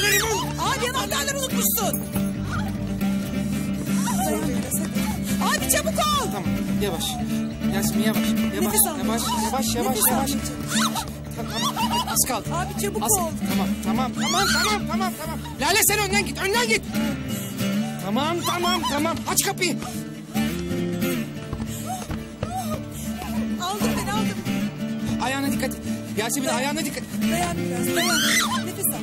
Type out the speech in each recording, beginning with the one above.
Neriman. Abi anahtarları unutmuşsun. Abi çabuk ol. Tamam yavaş. Yasemin yavaş. Nefes al. Yavaş. Nefes al. Tamam. Az kaldı. Abi çabuk Az. ol. Tamam. Lale sen önden git. Tamam. Aç kapıyı. Aldım. Ayağına dikkat et. Yasemin ayağına dikkat. Dayan biraz. Nefes al.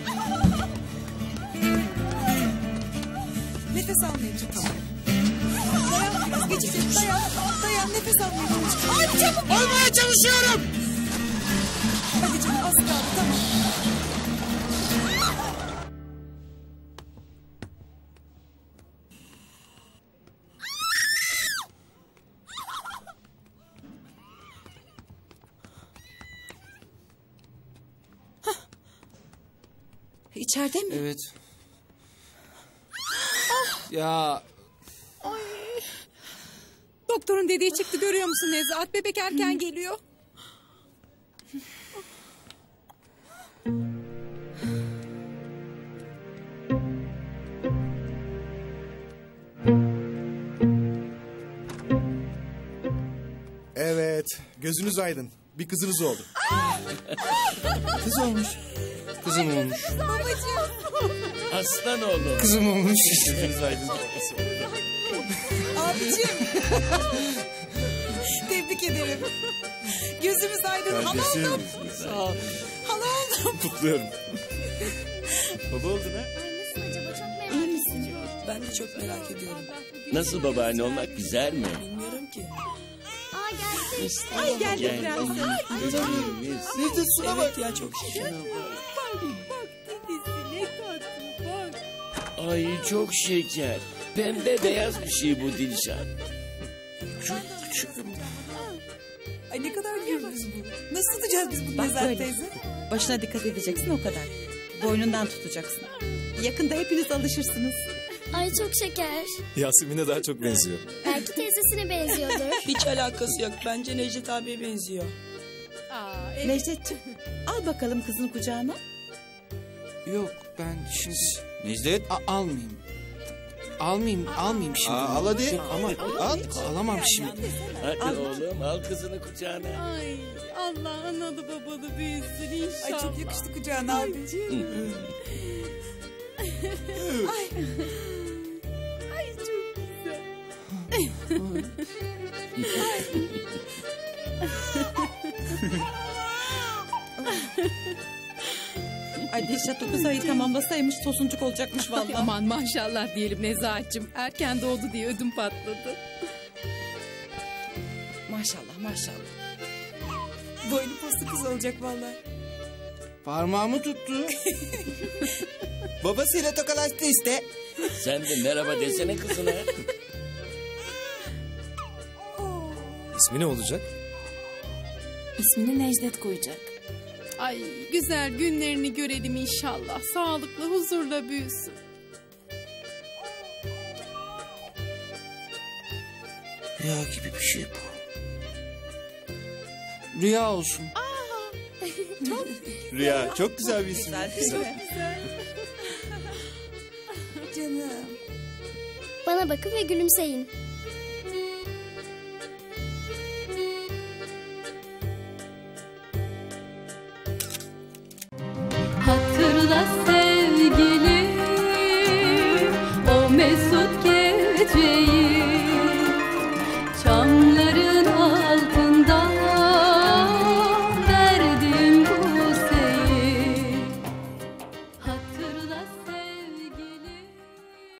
Nefes al Necip. Tamam. Dayan biraz. Geçecek. Dayan. Nefes al Necip. Abi çabuk. Olmaya çalışıyorum. Hadi canım az kaldı. Tamam. İçeride mi? Evet. Ya Doktorun dediği çıktı görüyor musun Nezahat? Bebek erken geliyor. Evet, gözünüz aydın. Bir kızınız oldu. kızım olmuş. Babacığım. Aslan oğlum. Kızım olmuş. Abicim. Tebrik ederim. Gözümüz aydın. Hala oldum. Sağ ol. Hala oldum. Kutluyorum. Baba oldun ha? Nasılsın acaba? Çok merak İyi misin? ediyorum. Ben de çok merak ediyorum. Nasıl babaanne olmak güzel mi? Bilmiyorum ki. Aa geldi işte. Ay geldi Gel. prenses. Bebeğimiz. Ne de suna bak. Evet ya çok şeker. Ay çok şeker. Pembe beyaz bir şey bu Dilşat. Ay ne kadar güldünüz bu. Nasıl tutacağız biz bunu Bak Nezahat böyle. teyze? Başına dikkat edeceksin o kadar. Boynundan tutacaksın. Yakında hepiniz alışırsınız. Ay çok şeker. Yasemin'e daha çok benziyor. Belki teyzesine benziyordur. Hiç alakası yok. Bence Necdet abiye benziyor. Necdetciğim al bakalım kızını kucağına. Yok ben şimdi Necdet. almayayım şimdi. Al hadi. Ama alamam şimdi. Hadi oğlum al kızını kucağına. Ay Allah analı babalı büyüsün inşallah. Ay çok yakıştı kucağına abiciğim. Ay çok güzel. Ay Dilşat 9 ayı tamamlasaymış tosuncuk olacakmış vallahi. Aman maşallah diyelim Nezahat'cığım. Erken doğdu diye ödüm patladı. Maşallah. Boynu poslu kız olacak vallahi. Parmağımı tuttu. Babasıyla tokalaştı işte. Sen de merhaba desene kızına. İsmi ne olacak? İsmini Necdet koyacak. Ay güzel günlerini görelim inşallah. Sağlıklı huzurla büyüsün. Rüya gibi bir şey bu. Rüya olsun. Rüya, çok güzel bir isim. Canım. Bana bakın ve gülümseyin. Hatırla sevgilim o mesut geceyi.